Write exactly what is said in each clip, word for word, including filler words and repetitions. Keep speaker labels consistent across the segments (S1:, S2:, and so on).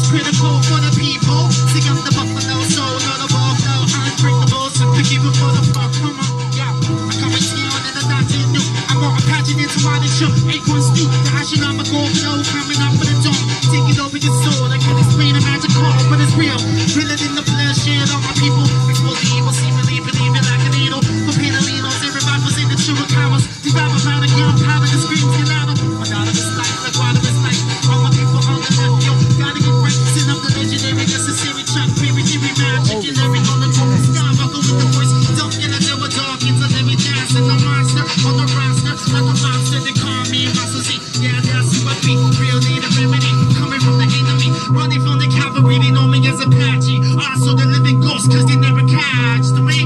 S1: critical for the people. See, I'm the buffalo soul, not a buffalo, unbreakable. Simply keep it for the fuck, come on, yeah. I come and see on in the nothing new. I'm more passionate to my show. Ain't one stew, the action I'm a go below, coming up with a dome. Taking over your soul, I can't explain a magic call, but it's real. Real it in the flesh, shit on my people. Expose the evil, see, believe, believe it like a needle. For Penalinos, everybody was in the true commas. The rap about a young power, the screams get louder. My daughter is like, like water is like. All my people on the left, yo, gotta get right. Send up the legendary, necessary track, baby, theory, magic, and every on the top. Skybuckle with the voice, don't get a devil dog, it's a living dance, and a monster on the roster, like a monster, they call me Muscle Z. Yeah, that's who I be, real need a remedy, coming from the enemy, running from the cavalry, they know me as Apache, also the living ghost, cause they never catch me.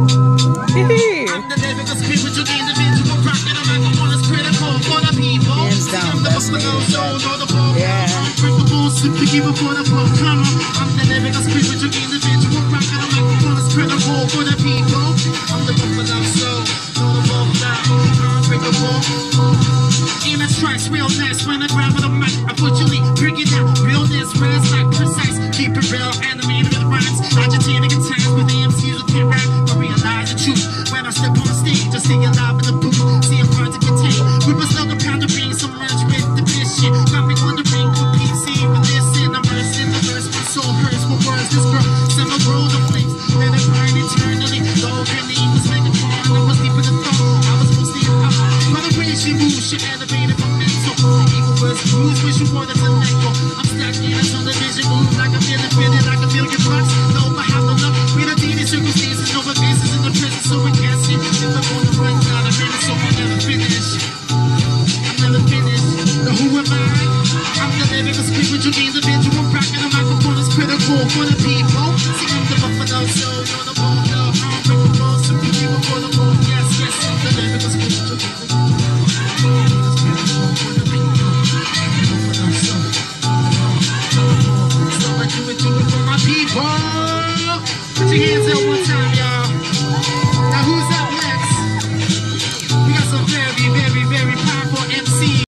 S1: I'm the living spiritual individual, rocking a microphone is critical for the people.
S2: Hands down,
S1: I'm the
S2: that's me.
S1: soul, or the ball,
S2: Yeah.
S1: unbreakable, simply keep it for the flow, come on. I'm the living spiritual individual, rocking a microphone is critical for the people. I'm the buffalo soul, or the buffalo, unbreakable. In a trance, realness, when I grab the mic, I unfortunately bring it down. Realness, where it's like precise, keep it real, animated with rhymes, agitating in times with the M Cs who can't rap, but realize the truth. When I step on stage, I stay alive in the booth, see I'm hard to contain. We must know the pound of being submerged with the mission. Got me wondering who P C, but listen, I'm immersed in the verse, my soul hurts for words. This girl, send my roll the flames, let it burn eternally. Though really was making fun, I was deep in the thought, I was mostly in high. By the way she moves, she elevated my mental. Evil words, moves, wish you wanted to let go. I'm stuck in a television, move like a million, feeling like a million bucks. No, I have no luck, we don't need circumstances, no faces in the prison, so we can't see. If I'm on the run, got a minute, so I never finish. I never finish. Now who am I? I'm the living spiritual individual, rocking a microphone is critical for the